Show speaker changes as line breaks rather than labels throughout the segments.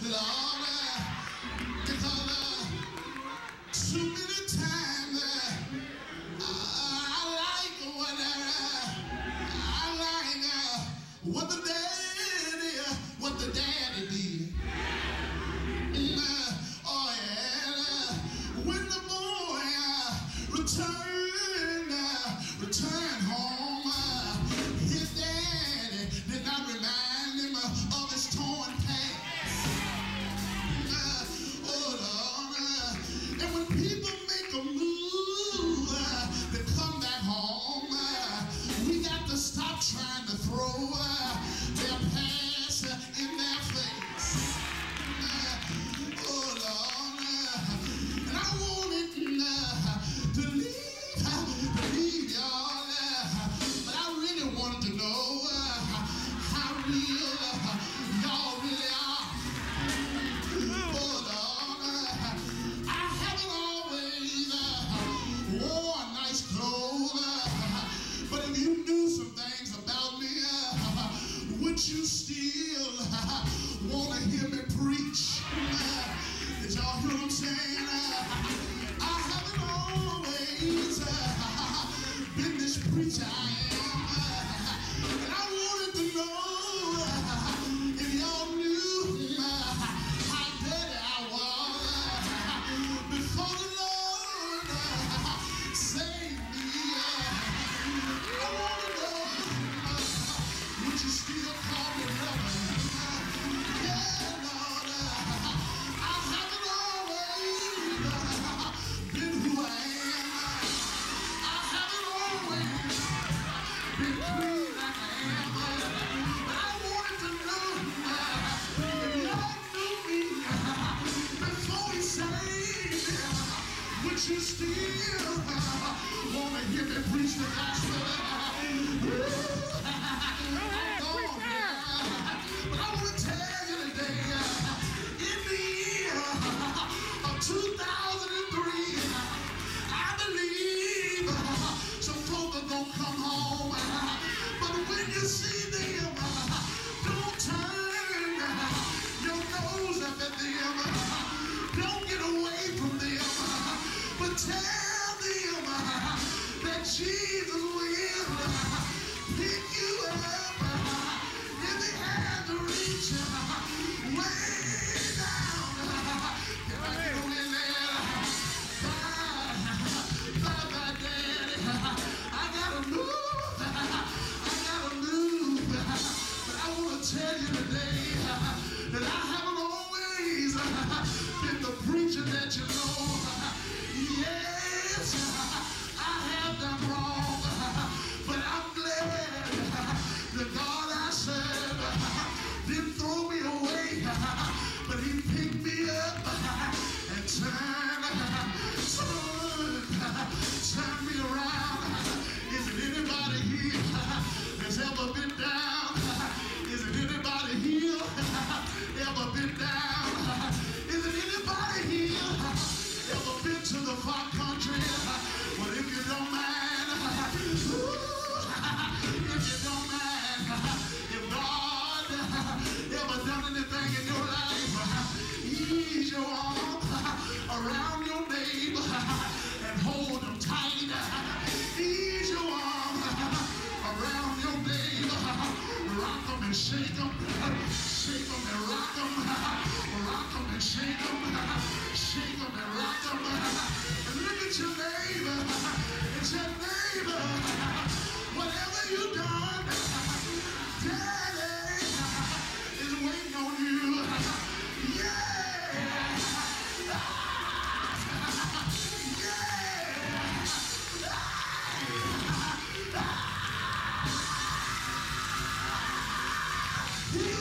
Lord, because too many times I like what the daddy did. Oh yeah, when the boy returned home, his daddy did not remind him of his torn past. Oh Lord, and when people make a move to come back home, we got to stop trying to throw their past in their face. Oh Lord, and I wanted to leave y'all, but I really wanted to know how real y'all really are. Oh Lord, I haven't always worn nice clothes, but if you knew some things about me, would you still want to hear me preach? Did y'all hear what I'm saying? I haven't always been this preacher I am, and I wanted to know if y'all knew how dirty I was before the Lord saved me. I want to know, would you still call me brother? Yeah, Lord, I haven't always been who I am. I haven't always been clean like I am. But I wanted to know if y'all knew me before he saved me, would you still want to hear me preach the gospel? But I want to tell you today, in the year of 2003, I believe some folk are going to come home. But when you see them, don't turn your nose up at them. Don't get away from them, but tell them that Jesus will pick you up if he had to reach way down. If I get on in there, bye, Daddy. I gotta move. But I want to tell you today that I haven't always been the preacher that you know. Yes, I have done wrong, but I'm glad the God I serve didn't throw me away, but he picked me up and turned me around. Is it anybody here that's ever been down? Is it anybody here ever been down? Is it anybody here ever been to the far country? Well, if you don't mind, if you don't mind, if God ever done anything in your life, ease your arm around your neighbor and hold them tight. Ease your arm around your neighbor, rock them and shake them and rock them, rock them and shake them and rock them. And look at your neighbor and say, neighbor, whatever you done, Daddy is waiting on you. Yeah! Yeah!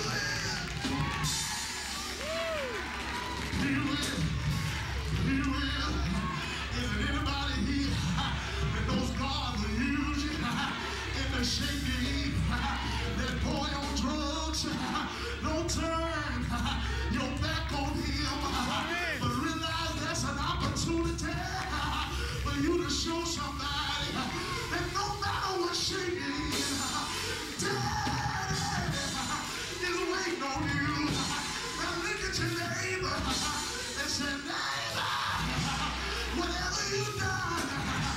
at your neighbor and say, neighbor, whatever you've done,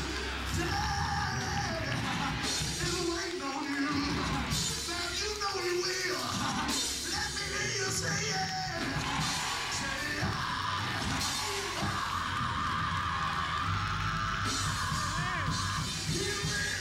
Daddy is waiting on you. Man, you know he will. Let me hear you say yeah. Say yeah. He will.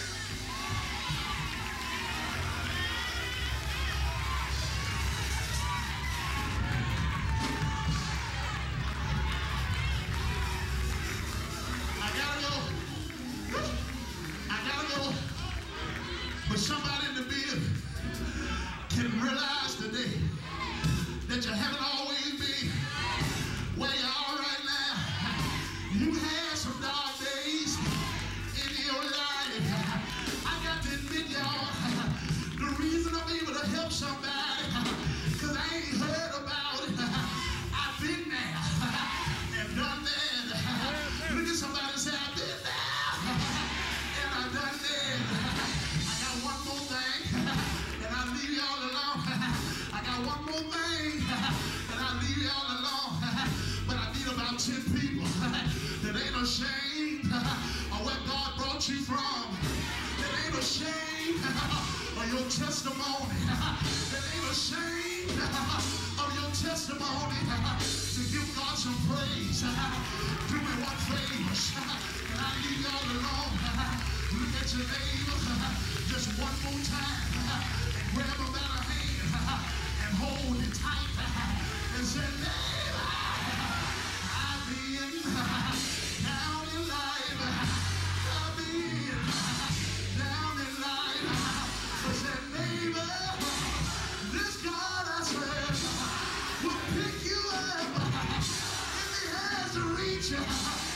But somebody in the building can realize today that you haven't always been where you are right now. You had some dark days in your life. I got to admit, y'all, the reason I'm able to help somebody, because I ain't heard about it. I've been there and done that. Look at somebody and say, I've been there and I've done that. One more thing, and I'll leave y'all alone. I got one more thing, and I'll leave y'all alone. But I need about 10 people that ain't ashamed of where God brought you from. That ain't ashamed of your testimony. That ain't ashamed of your testimony. To give God some praise. Do me one favor, and I'll leave y'all alone. Look at your neighbor just one more time and grab him by the hand and hold it tight and say, neighbor, I've been down in life. I've been down in life. I said, neighbor, this God I serve will pick you up if he has to reach you.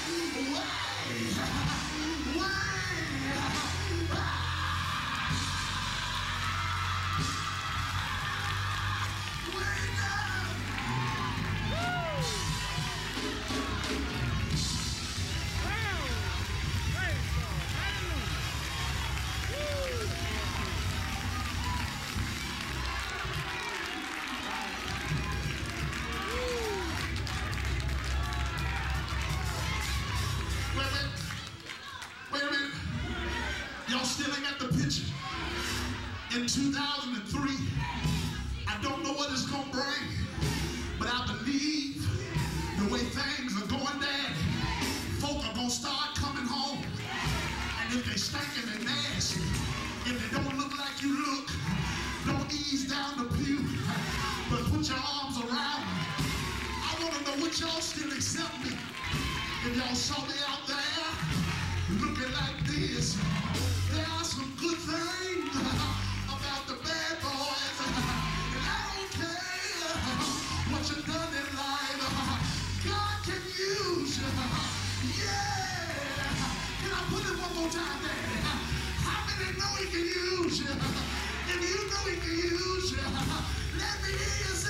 Wait a minute. Y'all still ain't got the picture. In 2003, I don't know what it's going to bring, but I believe the way things are going down, folk are going to start coming home. And if they stinking and nasty, if they don't look like you look, don't ease down the pew, but put your arms around me. I want to know what y'all still accept me. If y'all saw me out there looking like this, there are some good things about the bad boys. And I don't care what you've done in life. God can use you. Yeah. Can I put it one more time, Daddy? How many know he can use you? If you know he can use you, let me hear you say,